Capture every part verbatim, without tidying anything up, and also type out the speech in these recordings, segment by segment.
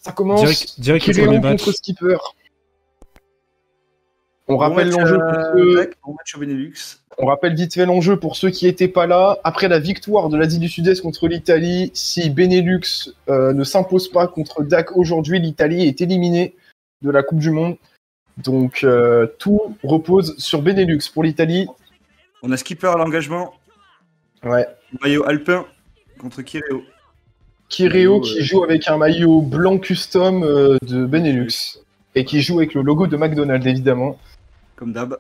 Ça commence. Direct, direct le Kireo premier match. contre Skipper. On Bon rappelle match, l'enjeu euh, pour ceux... tac, bon match au Benelux. On rappelle vite fait l'enjeu pour ceux qui n'étaient pas là. Après la victoire de l'Asie du Sud-Est contre l'Italie, si Benelux euh, ne s'impose pas contre D A C aujourd'hui, l'Italie est éliminée de la Coupe du Monde. Donc euh, tout repose sur Benelux pour l'Italie. On a Skipper à l'engagement. Ouais. Maillot alpin contre Kireo. Kireo Maillot, qui euh, joue avec un maillot blanc custom euh, de Benelux. Et qui joue avec le logo de McDonald's évidemment. Comme d'hab.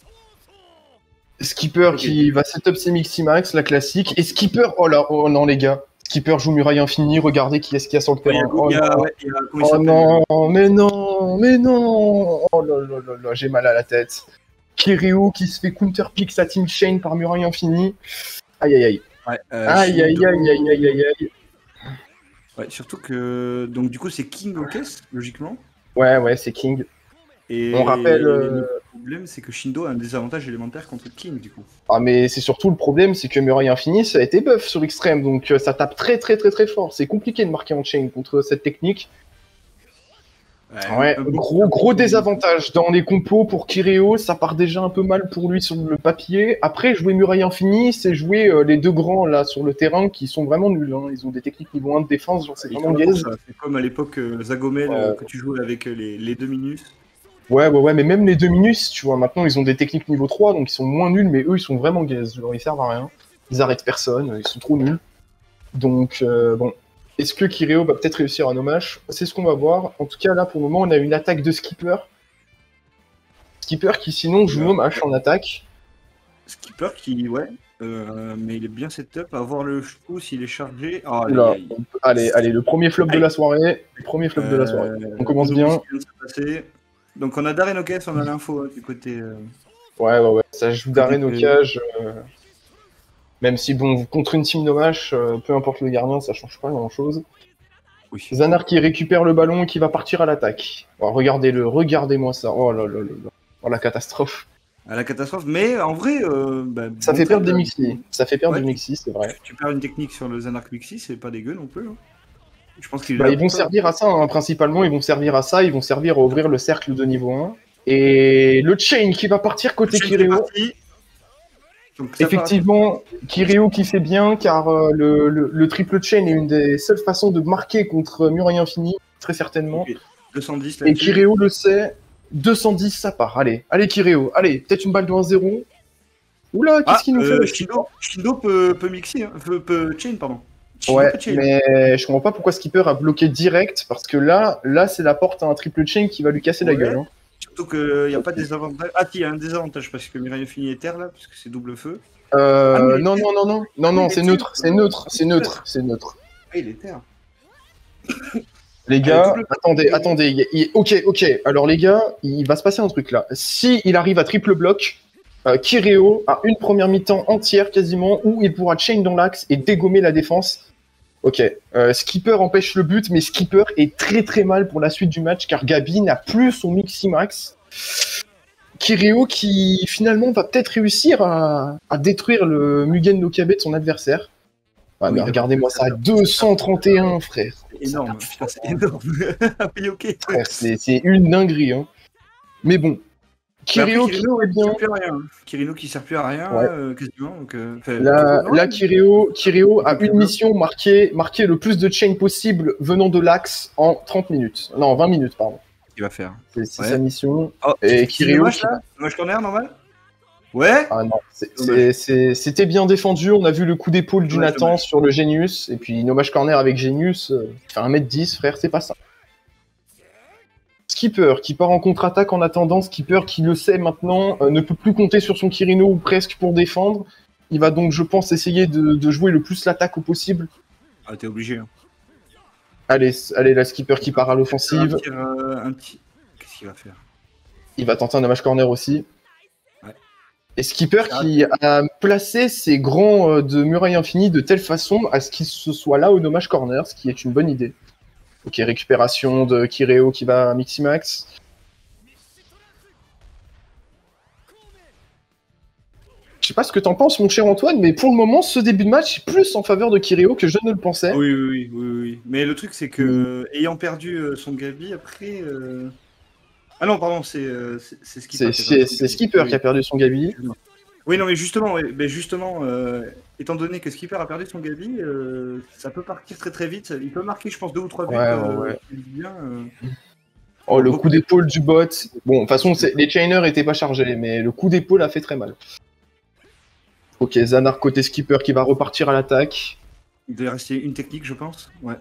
Skipper Ok. qui va setup ses Miximax, la classique. Et Skipper, oh là, oh non les gars. Skipper joue muraille infinie, regardez qui est-ce qu'il y a sur le Ouais, il y terrain. a- Oh il y a- non. ouais, il y a- comment il Oh s'appelle, non, mais non, mais non. Oh là là là là, j'ai mal à la tête. Kiryu qui se fait counterpick sa team chain par muraille infinie. Aïe aïe aïe. Ouais, euh, Aïe aïe Shindo- aïe aïe aïe aïe aïe. Ouais, surtout que. Donc, du coup, c'est King aux caisses, logiquement. Ouais ouais, c'est King. Et On rappelle, euh, le problème, c'est que Shindo a un désavantage élémentaire contre King, du coup. Ah mais c'est surtout le problème, c'est que muraille infinie, ça a été buff sur Extreme, donc euh, ça tape très très très très fort. C'est compliqué de marquer en chain contre cette technique. Ouais, un peu- gros gros désavantage dans les compos pour Kireo, ça part déjà un peu mal pour lui sur le papier. Après, jouer muraille infinie, c'est jouer euh, les deux grands là sur le terrain qui sont vraiment nuls. Hein. Ils ont des techniques niveau un de défense, genre c'est Ils vraiment font gaze. ça. C'est comme à l'époque euh, Zagomel Ouais. euh, que tu jouais avec euh, les, les deux minus. Ouais, ouais, ouais, mais même les deux minus, tu vois, maintenant ils ont des techniques niveau trois, donc ils sont moins nuls, mais eux ils sont vraiment gaze. Genre ils servent à rien. Ils arrêtent personne, ils sont trop nuls. Donc euh, bon. Est-ce que Kireo va peut-être réussir un hommage? C'est ce qu'on va voir. En tout cas, là, pour le moment, on a une attaque de Skipper. Skipper qui, sinon, joue hommage en attaque. Skipper qui, ouais, euh, mais il est bien setup. À voir le coup s'il est chargé. Oh, aïe, Oula, aïe. on peut- allez, allez, le premier flop de la soirée. Le premier flop de la soirée. Euh, On commence Uno bien. qui vient de se passer. Donc on a Darren Okes, on a l'info hein, du côté. euh, Ouais, ouais, ouais. Ça joue d'arène au Côté- cage. euh, Même si, bon, contre une team dommage, euh, peu importe le gardien, ça change pas grand-chose. Oui. Zanar qui récupère le ballon et qui va partir à l'attaque. Oh, regardez-le, regardez-moi ça. Oh là là là là. Oh, la catastrophe. À la catastrophe, mais en vrai. euh, bah, Ça bon fait perdre trade, des Mixi. Ça fait perdre Ouais, des tu- Mixi, c'est vrai. Tu perds une technique sur le Zanark Mixi, c'est pas dégueu non plus. hein. Je pense qu'il est Bah, là ils vont pour ça. servir à ça, hein, principalement, ils vont servir à ça, ils vont servir à ouvrir le cercle de niveau un. Et le chain qui va partir côté Chain qui est Kireo. parti. Donc, ça Effectivement, Kireo qui fait bien, car euh, le, le- le triple chain est une des seules façons de marquer contre Muraille Infini, très certainement. part. Ok. deux cent dix Et là-dessus. Kireo le sait, deux cent dix ça part. Allez, allez Kireo, allez, peut-être une balle de un zéro. Oula, qu'est-ce Ah, qu'il nous fait euh, le Shindo, Shindo peut, peut mixer, hein. peut, peut chain, pardon. Shindo Ouais, peut chain. mais je comprends pas pourquoi Skipper a bloqué direct, parce que là, là c'est la porte à un triple chain qui va lui casser la Ouais. gueule. hein. Surtout qu'il n'y a pas de désavantage. Ah, si, il y a un désavantage parce que Mirai Fini est terre là, parce que c'est double feu. Euh, Ah, mais il est non, terre. non, non, non, non, non, il est c'est terre. neutre, c'est neutre, c'est neutre, c'est neutre. Ah, il est terre. Les gars, double- attendez, attendez, il- il- ok, ok, alors les gars, il va se passer un truc là. Si il arrive à triple bloc, euh, Kireo a une première mi-temps entière quasiment où il pourra chain dans l'axe et dégommer la défense. Ok, euh, Skipper empêche le but, mais Skipper est très très mal pour la suite du match car Gabi n'a plus son Miximax. Kireo qui finalement va peut-être réussir à, à détruire le Mugen no Kabe de son adversaire. Ah, Oui, mais d'accord. regardez-moi ça, deux cent trente et un frère. C'est énorme, putain, c'est énorme. Ah oui, ok. Frère, c'est c'est une dinguerie. Hein. Mais bon, Kireo qui Kirino est bien. sert plus à rien. Kirino qui sert plus à rien, Ouais. euh, quasiment. Donc, euh, fait- Là, non, là Kireo, Kireo a Ok, une bien. mission, marquer, marquer le plus de chain possible venant de l'axe en trente minutes. Non, vingt minutes, pardon. il va faire. C'est c'est Ouais. sa mission. Oh, Et c'est Kireo dommage qui- là Dommage corner normal Ouais Ah non, c'est- Dommage. c'est- c'est- c'était bien défendu. On a vu le coup d'épaule du Dommage, Nathan dommage. sur le Genius. Et puis, Nommage Corner avec Genius, euh, il fait un mètre dix, frère, c'est pas ça. Skipper qui part en contre-attaque en attendant. Skipper qui le sait maintenant, euh, ne peut plus compter sur son Kirino ou presque pour défendre. Il va donc, je pense, essayer de, de jouer le plus l'attaque au possible. Ah, t'es obligé. Hein. Allez, allez, la Skipper qui part à l'offensive. Un tir, euh, un tir- Qu'est-ce qu'il va faire Il va tenter un Nommage Corner aussi. Ouais. Et Skipper qui a placé ses grands euh, de Muraille Infinie de telle façon à ce qu'il se soit là au Nommage Corner, ce qui est une bonne idée. Ok, récupération de Kireo qui va à Miximax. Je sais pas ce que t'en penses, mon cher Antoine, mais pour le moment, ce début de match est plus en faveur de Kireo que je ne le pensais. Oui, oui, oui, oui, oui. Mais le truc, c'est que, euh, ayant perdu euh, son Gabi, après... euh, Ah non, pardon, c'est euh, c'est- c'est Skipper. C'est qui a perdu c'est- son c'est Gabi. Skipper Oui. qui a perdu son Gabi. Oui, non, mais justement, ouais, mais justement euh, étant donné que Skipper a perdu son Gabi, euh, ça peut partir très très vite. Il peut marquer, je pense, deux ou trois buts. Ouais, euh, ouais, ouais. bien, euh, Oh, le beaucoup coup de- d'épaule du bot. Bon, de toute façon, c'est- les chainers étaient pas chargés, mais le coup d'épaule a fait très mal. Ok, Zanar côté Skipper qui va repartir à l'attaque. Il doit rester une technique, je pense. Ouais.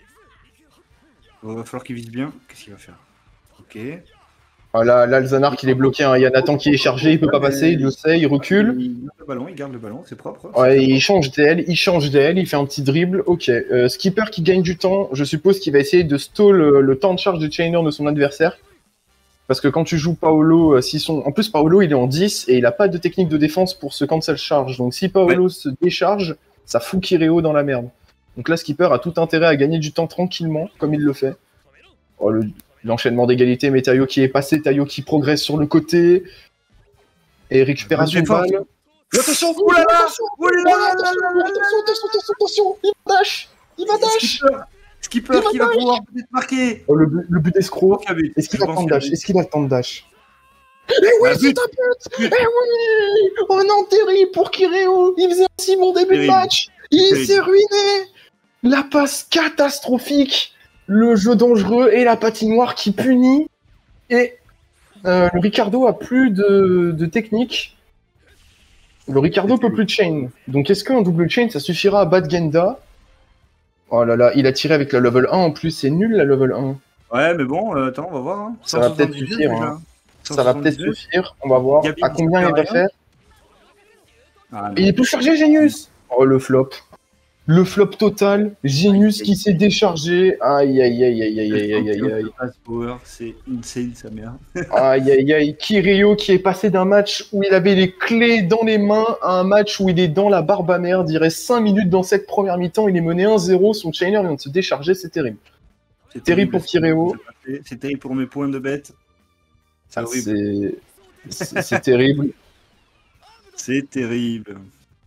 Il va falloir qu'il vise bien. Qu'est-ce qu'il va faire? Ok. Ah, là, là, le Zanar qui est bloqué, hein. Il y a Nathan qui est chargé, il peut pas passer, il le sait, il recule. Il garde le ballon, il garde le ballon, c'est propre. Ouais, il change D L, il change D L, il fait un petit dribble. Ok, euh, Skipper qui gagne du temps, je suppose qu'il va essayer de stall le, le temps de charge de chainer de son adversaire. Parce que quand tu joues Paolo, euh, s'ils sont... en plus Paolo il est en dix et il a pas de technique de défense pour ce cancel charge. Donc si Paolo ouais. se décharge, ça fout Kireo dans la merde. Donc là Skipper a tout intérêt à gagner du temps tranquillement, comme il le fait. Oh, le... L'enchaînement d'égalité, mais Tayo qui est passé, Tayo qui progresse sur le côté. Et récupération de balle. Attention, oh là là, oh là là, attention, attention, attention, attention, il va dash, il va dash. Skipper qui va pouvoir peut-être marquer. Oh, le, but, le but d'escroc. Est-ce qu'il a le temps de dash? Est-ce qu'il a le temps de dash? Eh oui, c'est un but! Eh oui! Oh non, terrible pour Kireo! Il faisait un si bon début terrible. de match! Il s'est ruiné! La passe catastrophique! Le jeu dangereux et la patinoire qui punit. Et euh, le Ricardo a plus de, de technique. Le Ricardo peut plus de chain. Donc est-ce qu'un double chain, ça suffira à battre Genda? Oh là là, il a tiré avec la level un en plus, c'est nul la level un. Ouais, mais bon, euh, attends, on va voir. Hein. Ça va peut-être suffire. Hein. Ça va peut-être suffire, on va voir. Gabi, à combien il va faire ah, il est plus chargé, Genius. Oh le flop. Le flop total. Genius qui s'est déchargé. Aïe aïe aïe aïe aïe aïe aïe aïe aïe. C'est insane sa mère. Aïe aïe aïe. Kireo qui est passé d'un match où il avait les clés dans les mains à un match où il est dans la barbe à merde. Il reste cinq minutes dans cette première mi-temps. Il est mené un zéro. Son chainer vient de se décharger. C'est terrible. C'est terrible pour Kireo. C'est terrible pour mes points de bête. C'est ah, c'est terrible. C'est terrible.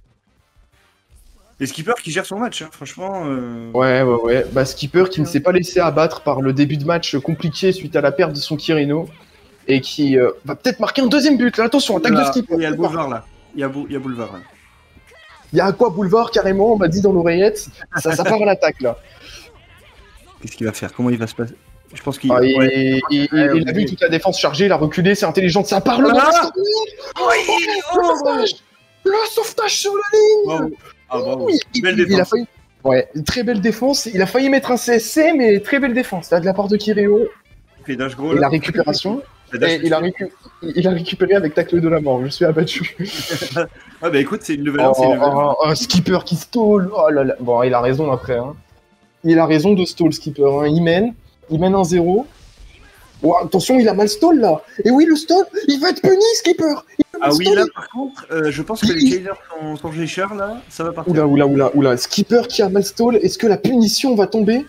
Et Skipper qui gère son match, hein, franchement. Euh... Ouais, ouais, ouais. Bah, Skipper qui ne s'est pas laissé abattre par le début de match compliqué suite à la perte de son Kirino. Et qui euh, va peut-être marquer un deuxième but. Là, attention, attaque là, de Skipper. Il y a le boulevard là. Il y a, bou il y a boulevard là. Il y a quoi boulevard carrément, on m'a dit dans l'oreillette. Ça, ça part à l'attaque là. Qu'est-ce qu'il va faire? Comment il va se passer? Je pense qu'il ah, il, ouais. il, il, ouais, il a vu toute la défense chargée, il a reculé, c'est intelligent. Ça part le ah oui, oh, le sauvetage Le sauvetage sur la ligne oh. Ah bon, oui, belle il, défense. Il a failli... Ouais, très belle défense. Il a failli mettre un C S C, mais très belle défense. Là, de la part de Kireo. Et gros, et la récupération. et il, a récu... il a récupéré avec tacle de la mort. Je suis abattu. ah bah écoute, c'est une nouvelle. Oh, une nouvelle... oh, oh, Skipper qui stall. Oh là là. Bon, il a raison après. Hein. Il a raison de stall, Skipper. Hein. Il mène. Il mène un zéro. Oh, attention, il a mal stall là. Et oui, le stall, il va être puni, Skipper. Ah oui, là par contre, euh, je pense que les chainers sont, sont Géchard là, ça va partir. Oula, oula, oula, oula. Skipper qui a mal stall, est-ce que la punition va tomber?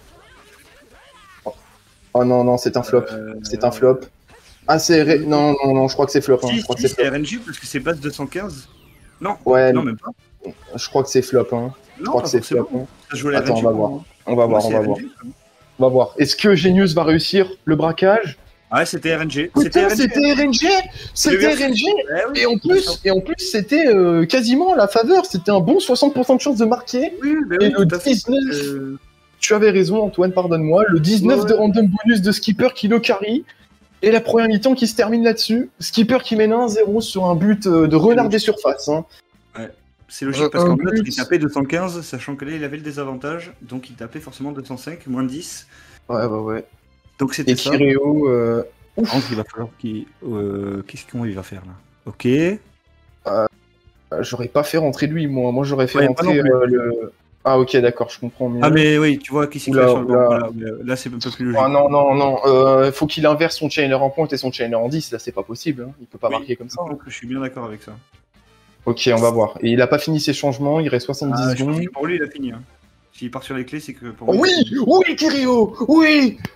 Oh, oh non, non, c'est un flop. Euh, c'est un flop. Ah, c'est. Ré... Non, non, non, je crois que c'est flop. Hein. Si, je crois si, que c'est R N G parce que c'est base deux cent quinze. Non, ouais, non, même pas. Je crois que c'est flop. Hein. Je non, crois que c'est flop. Bon. Hein. Attends, on va voir. On va voir, on va voir. On va voir. Est-ce que Genius va réussir le braquage? Ah, c'était R N G. C'était R N G. C'était R N G. Eh oui. Et en plus, et en plus, c'était euh, quasiment à la faveur. C'était un bon soixante pour cent de chance de marquer. Oui, bah et oui, le dix-neuf. Euh... Tu avais raison, Antoine. Pardonne-moi. Le dix-neuf ouais, ouais. de random bonus de Skipper qui le carry. Et la première mi-temps qui se termine là-dessus. Skipper qui mène un zéro sur un but de renard des surfaces. Hein. Ouais. C'est logique parce qu'en fait, il tapait deux cent quinze, sachant que là, il avait le désavantage. Donc, il tapait forcément deux cent cinq, moins dix. Ouais, ouais, ouais. Donc c'était ça. Et Kireo... Euh... Ouf. Il va falloir qu'il... Euh, qu'est-ce qu'il va faire là? Ok. Euh, j'aurais pas fait rentrer lui, moi. Moi, j'aurais fait ouais, rentrer euh, le... Ah, ok, d'accord, je comprends mieux. Ah, mais oui, tu vois, qui s'est créé sur le banc. Voilà. Là, c'est un peu plus logique. Ah, non, non, non. Euh, faut qu'il inverse son chainer en pointe et son chainer en dix. Là, c'est pas possible. Hein. Il peut pas oui, marquer comme ça. Donc, je suis bien d'accord avec ça. Ok, on va voir. Et il a pas fini ses changements, il reste soixante-dix ah, secondes. Pour lui, il a fini. Hein. S'il part sur les clés, c'est que pour lui. Oui, oui, Kireo, oui.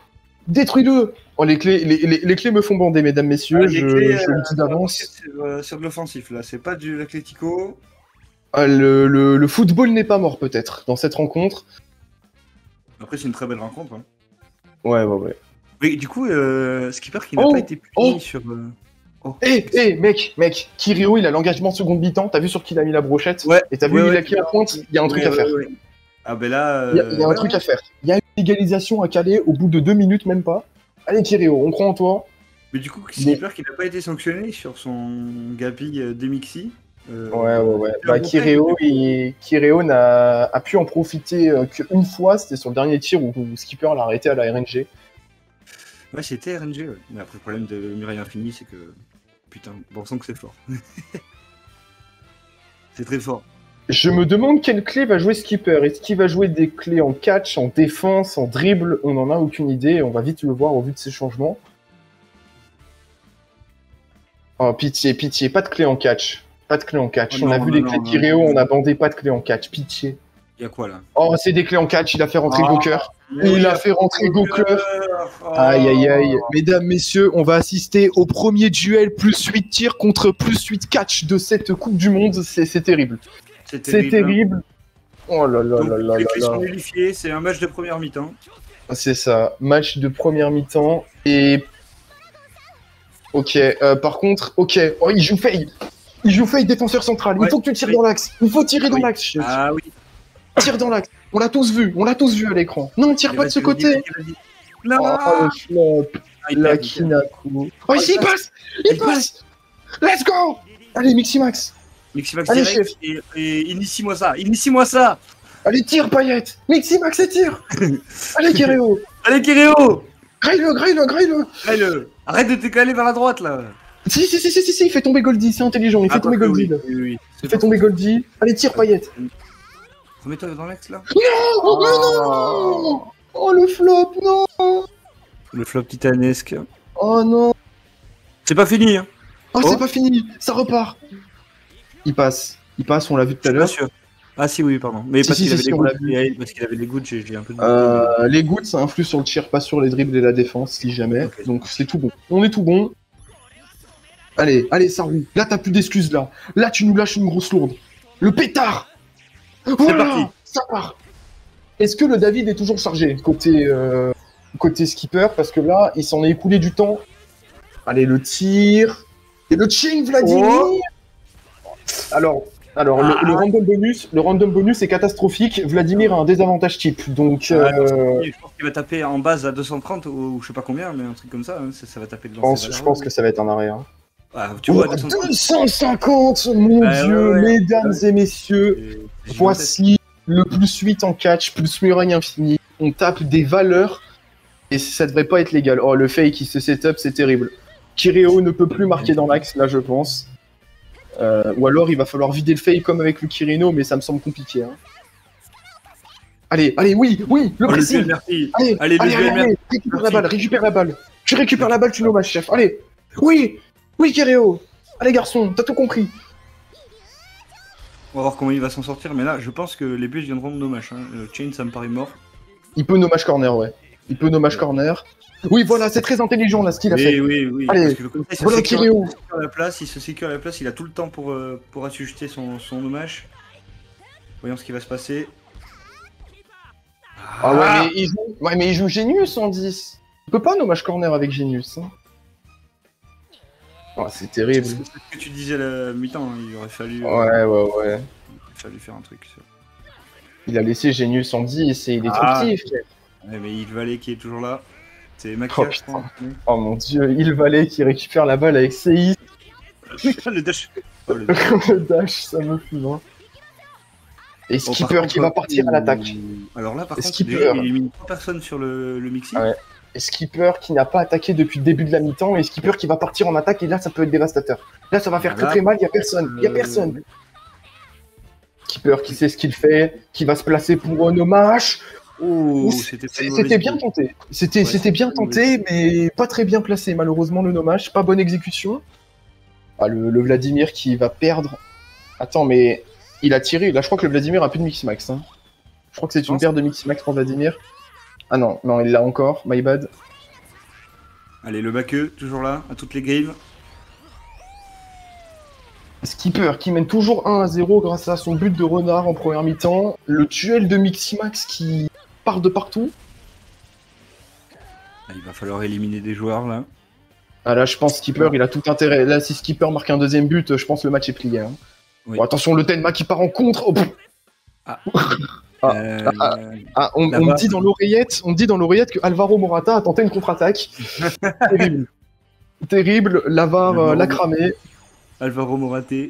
Détruis-le. Oh, les clés, les, les, les clés me font bander, mesdames, messieurs. Ah, les je clés, je le euh, dis d'avance. sur, euh, sur de l'offensif, là. C'est pas du l'Atlético. Ah, le, le, le football n'est pas mort, peut-être, dans cette rencontre. Après, c'est une très belle rencontre. Hein. Ouais, ouais, ouais. Mais du coup, euh, Skipper qui n'a Oh, pas été puni oh. sur. Euh... Oh. Eh, eh, mec, mec, Kiryu, il a l'engagement seconde mi-temps. T'as vu sur qui il a mis la brochette? Ouais. Et t'as vu, ouais, il ouais, a qui en pointe? Il y a un truc ouais, à faire. ouais, ouais. Ah, ben là. Euh... Il y a, il y a un ouais, truc ouais. à faire. Il y a une égalisation à caler au bout de deux minutes, même pas. Allez, Kiryu, on croit en toi. Mais du coup, Skipper qui n'a pas été sanctionné sur son Gabi euh, Demixi. Euh, Ouais, ouais, ouais. c'est un Bah, bon Kireo, test, il... Kireo n'a a pu en profiter euh, qu'une fois, c'était sur le dernier tir où, où Skipper l'a arrêté à la R N G. Ouais, c'était R N G. Ouais. Mais après, le problème de Muraille Infini, c'est que. Putain, bon, on sent que c'est fort. C'est très fort. Je me demande quelle clé va jouer Skipper. Est-ce qu'il va jouer des clés en catch, en défense, en dribble? On n'en a aucune idée, on va vite le voir au vu de ces changements. Oh, pitié, pitié, pas de clé en catch. Pas de clé en catch. Oh, on a non, vu non, les non, clés de non, Kireo, non. on a bandé pas de clé en catch. Pitié. Il y a quoi là? Oh, c'est des clés en catch, il a fait rentrer Ah, Goker. mais Il oui, a fait rentrer Goker. Oh. Aïe aïe aïe, mesdames, messieurs, on va assister au premier duel plus huit tirs contre plus huit catch de cette Coupe du Monde, c'est c'est terrible. C'est C'est terrible. terrible. Oh là là Donc, là là les là clés là. sont nullifiées, c'est un match de première mi-temps. C'est ça, match de première mi-temps et... Ok, euh, par contre, ok, oh il joue Faye. Il joue Faye défenseur central, Ouais, il faut que tu tires oui. dans l'axe, il faut tirer dans Oui. l'axe. chef. Ah oui. Tire dans l'axe, on l'a tous vu, on l'a tous vu à l'écran. Non, tire Et pas de ce vas-y, côté. vas-y, vas-y. Non, Oh, le flop. Ah, il La perd, il perd. Kinaku. Oh, Oh, ici, il il passe Il Il passe Let's go Allez, Miximax. Miximax Allez, direct et, et initie-moi ça, initie-moi ça. Allez, tire, Payette. Miximax et tire. Allez, Kireo. Allez Kireo, Graille-le, graille-le, graille-le. allez, arrête de t'écaler vers la droite là. Si, si, si, si, si, si, il fait tomber Goldie, c'est intelligent, il fait Ah, tomber quoique, Goldie, oui, là. oui, oui. Il fait tomber Goldie. Allez, tire, Payette. Remets-toi dans l'axe là. Oh, mais non Oh, le flop, non Le flop titanesque. Oh, non C'est pas fini hein. Oh, Oh. c'est pas fini, ça repart. Il passe, il passe, on l'a vu tout à Pas l'heure. sûr. Ah si oui pardon. Mais Si, parce si, qu'il si, avait si, des on gouttes. l'a vu. Et, parce qu'il avait des gouttes, j'ai j'ai un peu de. Euh, les gouttes, ça influe sur le tir, pas sur les dribbles et la défense, si jamais. Ok. Donc c'est tout bon. On est tout bon. Allez, allez, ça roule. Là, t'as plus d'excuses, là. Là, tu nous lâches une grosse lourde. Le pétard Voilà, parti. ça part. Est-ce que le David est toujours chargé côté, euh, côté skipper? Parce que là, il s'en est écoulé du temps. Allez, le tir. Et le ching, Vladimir Oh. Alors, alors Ah. le, le random bonus, le random bonus est catastrophique. Vladimir a un désavantage type. Donc, Ah, non, euh, Je pense qu'il va taper en base à deux cent trente ou je sais pas combien, mais un truc comme ça, hein, ça, ça va taper de je pense, je pense que ça va être un arrêt. Hein. Ah, tu vois, Oh, deux cent trente. deux cent cinquante, mon Ouais, dieu, ouais, ouais. mesdames et messieurs, c'est- c'est voici le plus huit en catch, plus muraille infinie. On tape des valeurs et ça devrait pas être légal. Oh, le fake qui se setup, c'est terrible. Kireo ne peut plus marquer dans l'axe, là, je pense. Euh, ou alors, il va falloir vider le fake comme avec le Kirino, mais ça me semble compliqué. Hein. Allez, allez, oui, oui, le Oh, le pressing. duel, merci. Allez, Allez, allez, le allez, duel, allez, merci. récupère la balle, récupère la balle. Tu récupères la balle, tu nommages, chef. Allez, oui, oui, Kireo. Allez, garçon, t'as tout compris. On va voir comment il va s'en sortir, mais là, je pense que les bus viendront de Nomash. Hein. Le chain, ça me paraît mort. Il peut nommage corner, ouais. Il peut nommage corner. Oui, voilà, c'est très intelligent, là, ce qu'il a Oui, fait. oui, oui. Allez, parce que comme ça, il se voilà sécure- Kireo. il se sécure à la place, il se sécure à la place, il a tout le temps pour, euh, pour ajuster son, son Nomash. Voyons ce qui va se passer. Ah ouais, mais il joue, ouais, mais il joue Genius en dix. Il peut pas nommage corner avec Genius. Hein. Oh, c'est C'est terrible. ce que tu disais à la mi-temps, hein, il aurait fallu, euh, Ouais, ouais, ouais. il aurait fallu faire un truc. ça. Il a laissé Genius en dix et il est trop Ah. petit, frère. Ouais, mais il Valet qui est toujours là. C'est Oh, Makia, je putain. crois. Oh mon dieu, il Valet qui récupère la balle avec C I. le dash. Oh, le Le dash, ça me fout, hein. Et Bon, par Skipper contre, qui va partir à l'attaque. euh, Alors là, par Et contre, Skipper. déjà, il élimine trois personnes sur le, le mixi. Ah ouais. Et Skipper qui n'a pas attaqué depuis le début de la mi-temps. Et Skipper qui va partir en attaque. Et là, ça peut être dévastateur. Là, ça va faire Voilà. très très mal. Il n'y a personne. Il n'y a Euh, personne. Skipper qui sait ce qu'il fait. Qui va se placer pour un hommage. Oh, C'était c'était pas une mauvaise c'était bien idée. tenté. C'était Ouais, c'était c'était bien pas une tenté, mais pas très bien placé, malheureusement, le nommage. Pas bonne exécution. Ah, le, le Vladimir qui va perdre. Attends, mais il a tiré. Là, je crois que le Vladimir a plus de Miximax. Hein. Je crois que c'est une Non. paire de Miximax pour Vladimir. Ah non, non, il l'a encore. My bad. Allez, le baqueux, toujours là, à toutes les games. Skipper qui mène toujours un à zéro grâce à son but de renard en première mi-temps. Le duel de Miximax qui part de partout. Ah, il va falloir éliminer des joueurs là. Ah là, je pense Skipper, il a tout intérêt. Là, si Skipper marque un deuxième but, je pense que le match est plié. Hein. Oui. Bon, attention, le Tenma qui part en contre. Oh, ah. Ah, euh... ah, ah, on, on me dit dans l'oreillette, on me dit dans l'oreillette que Alvaro Morata a tenté une contre-attaque. Terrible. Terrible, la V A R Alvaro... euh, l'a cramé. Alvaro Moraté.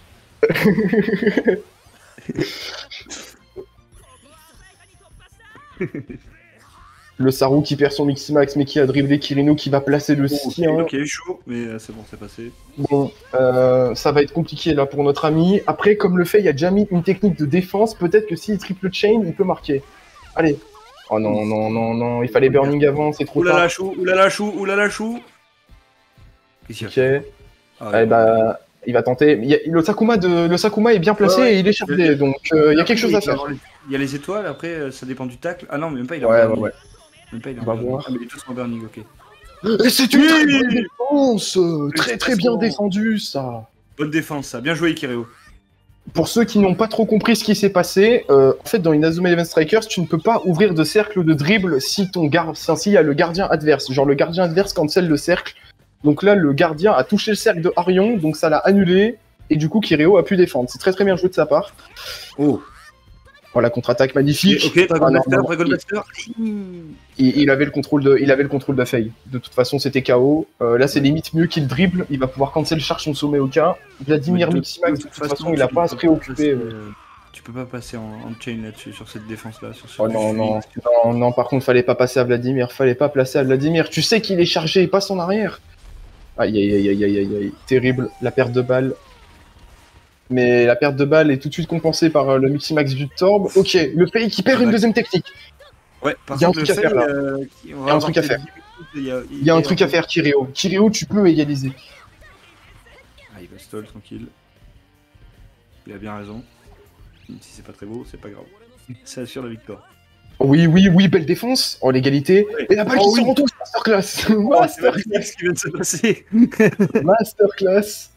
Le Sarou qui perd son Miximax mais qui a dribblé Kirino qui va placer le oh, sien. Ok, il est chaud, mais euh, c'est bon, c'est passé. Bon, euh, ça va être compliqué là pour notre ami. Après, comme le fait, il y a déjà mis une technique de défense. Peut-être que s'il triple chain, il peut marquer. Allez. Oh non, non, non, non, il fallait burning avant, c'est trop oulala tard. chou, oulala chou, oulala chou. Ok. Ah, ouais. Bah, il va tenter. Il y a, le, Sakuma de, le Sakuma est bien placé ouais, ouais. et il est chargé, donc euh, il y a quelque chose à faire. Il y a les étoiles, après ça dépend du tacle. Ah non, mais même pas, il a ouais, ouais, ouais. Même pas, il a On va voir. Ah, mais il est tous en burning, ok. Et c'est une oui très bonne défense. Très très bien défendu, ça. Bonne défense, ça. Bien joué, Kireo. Pour ceux qui n'ont pas trop compris ce qui s'est passé, euh, en fait, dans Inazuma Eleven Strikers, tu ne peux pas ouvrir de cercle de dribble si ton gar... s'il y a le gardien adverse. Genre, le gardien adverse cancelle le cercle. Donc là, le gardien a touché le cercle de Arion, donc ça l'a annulé. Et du coup, Kireo a pu défendre. C'est très très bien joué de sa part. Oh. Voilà, contre-attaque magnifique. Ok, Dragon Master, Dragon Master. Il, il avait le contrôle de, il avait le contrôle de la faille. De toute façon, c'était K O. Euh, là, c'est limite mieux qu'il dribble. Il va pouvoir cancel charge son sommet au cas. Vladimir Miximax, de, de toute façon, façon il a pas à se préoccuper. Passer, euh... Tu peux pas passer en, en chain là-dessus, sur cette défense-là. Sur ce oh non, non, non, non, par contre, fallait pas passer à Vladimir. Fallait pas placer à Vladimir. Tu sais qu'il est chargé, il passe en arrière. Aïe, aïe, aïe, aïe, aïe, aïe, aïe. Terrible, la perte de balle. Mais la perte de balle est tout de suite compensée par euh, le Miximax du Torb. Ok, le Faye qui perd une deuxième technique. Ouais, par il y a un contre, truc à faire là. Euh, il y a un truc à faire. Il y a, il y a un truc à faire, Kireo. Kireo, tu peux égaliser. Ah, il va stall, tranquille. Il a bien raison. Même si c'est pas très beau, c'est pas grave. Ça assure la victoire. Oui, oui, oui, belle défense. Oh, l'égalité. Ouais. Et la balle oh, qui oui. sort en touche, masterclass. Oh, Masterclass ce qui vient de se passer. Masterclass.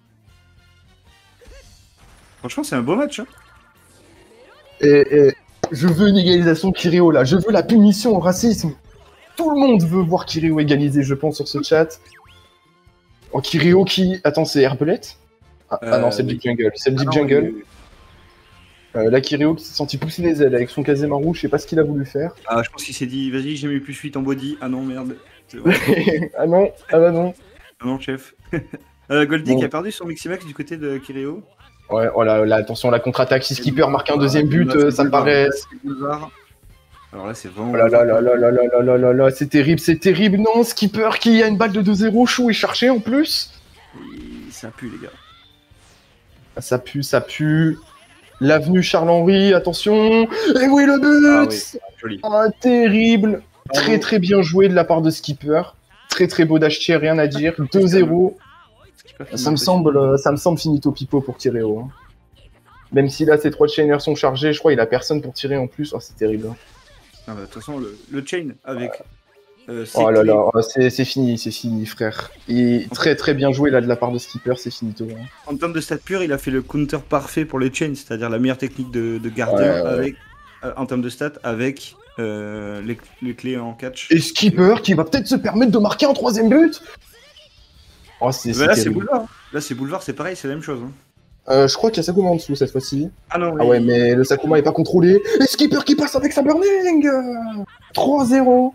Franchement, c'est un beau match. Hein. Et, et je veux une égalisation Kireo là. Je veux la punition au racisme. Tout le monde veut voir Kireo égaliser, je pense, sur ce chat. Oh, Kireo qui... Attends, c'est Herbelette ah, euh, ah non, c'est le Deep Jungle. C'est le Deep ah non, Jungle. Oui, oui. Euh, là, Kireo qui s'est senti pousser les ailes avec son Kazemaru, je sais pas ce qu'il a voulu faire. Ah, je pense qu'il s'est dit, vas-y, j'ai mis plus huit en body. Ah non, merde. ah non, ah bah non. Ah non, chef. euh, Goldie bon. qui a perdu son Miximax du côté de Kireo. Ouais, oh là, là, attention, la contre-attaque. Si Skipper marque un deuxième but, là, ça me paraît... Alors là, c'est vraiment... Oh là là là là là là là là là là, c'est terrible, c'est terrible. Non, Skipper qui a une balle de deux zéro, Chou est cherché en plus. Et ça pue, les gars. Ça pue, ça pue. L'avenue Charles-Henri, attention. Et oui, le but ah, oui. Joli. Ah, terrible. Ah, très oui. très bien joué de la part de Skipper. Très très beau d'Achetier, rien à dire. deux zéro. Ça me, semble, ça me semble finito pipo pour Kireo. Hein. Même si là, ces trois chainers sont chargés, je crois qu'il a personne pour tirer en plus. Oh, c'est terrible. Hein. Ah bah, de toute façon, le, le chain avec... Euh, oh là là, c'est fini, c'est fini, frère. Et très très bien joué là de la part de Skipper, c'est finito. Hein. En termes de stats purs, il a fait le counter parfait pour les chains, c'est-à-dire la meilleure technique de, de gardien ouais, ouais. Avec, euh, en termes de stats avec euh, les, les clés en catch. Et Skipper qui va peut-être se permettre de marquer un troisième but. Oh, c'est bah là c'est boulevard. Là c'est boulevard, c'est pareil, c'est la même chose. Hein. Euh, je crois qu'il y a Sakuma en dessous cette fois-ci. Ah non. Oui. Ah ouais, mais le Sakuma est pas contrôlé. Et Skipper qui passe avec sa burning. trois zéro.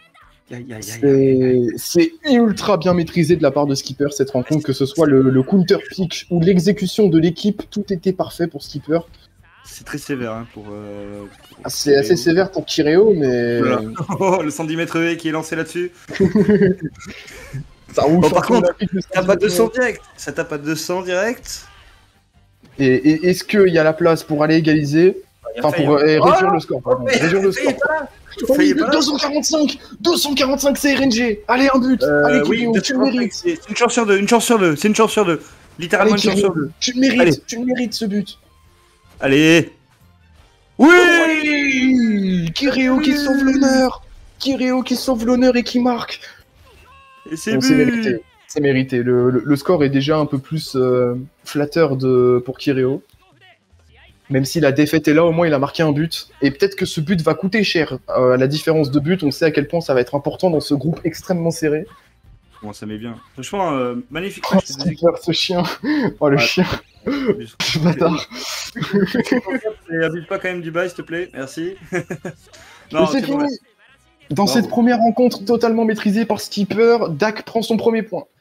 C'est ultra bien maîtrisé de la part de Skipper cette rencontre, que ce soit le, le counter pick ou l'exécution de l'équipe, tout était parfait pour Skipper. C'est très sévère hein, pour. Euh, pour ah, c'est assez sévère pour Kireo, mais. Voilà. Oh, le cent dix mètres E qui est lancé là-dessus. Ça roule. Oh, par contre, ça tape à deux cents direct. Ça tape à deux cents direct. Et, et est-ce qu'il y a la place pour aller égaliser? Enfin, pour euh, réduire oh, le score. Pardon. Réduire le score. Oh, oui, deux cent quarante-cinq deux cent quarante-cinq c'est R N G. Allez, un but. Euh, Allez, oui, Kireo, tu le mérites. C'est une chance sur deux, une chance sur deux, c'est une chance sur deux. Littéralement Allez, une chance sur deux. Tu le mérites, Allez. tu le mérites ce but. Allez. Oui, oui Kireo oui. qui sauve l'honneur. Kireo qui sauve l'honneur et qui marque. Et c'est Donc, c'est mérité. C'est mérité. Le, le, le score est déjà un peu plus euh, flatteur de, pour Kireo. Même si la défaite est là, au moins il a marqué un but. Et peut-être que ce but va coûter cher. Euh, la différence de but, on sait à quel point ça va être important dans ce groupe extrêmement serré. Bon, ça met bien. Franchement, euh, magnifique. Oh, super, ce chien. Oh, le ouais. chien. Ce bâtard. Et abuse pas quand même du bail, s'il te plaît. Merci. Non, c'est fini. Bon, Dans bon. cette première rencontre totalement maîtrisée par Skipper, Dak prend son premier point.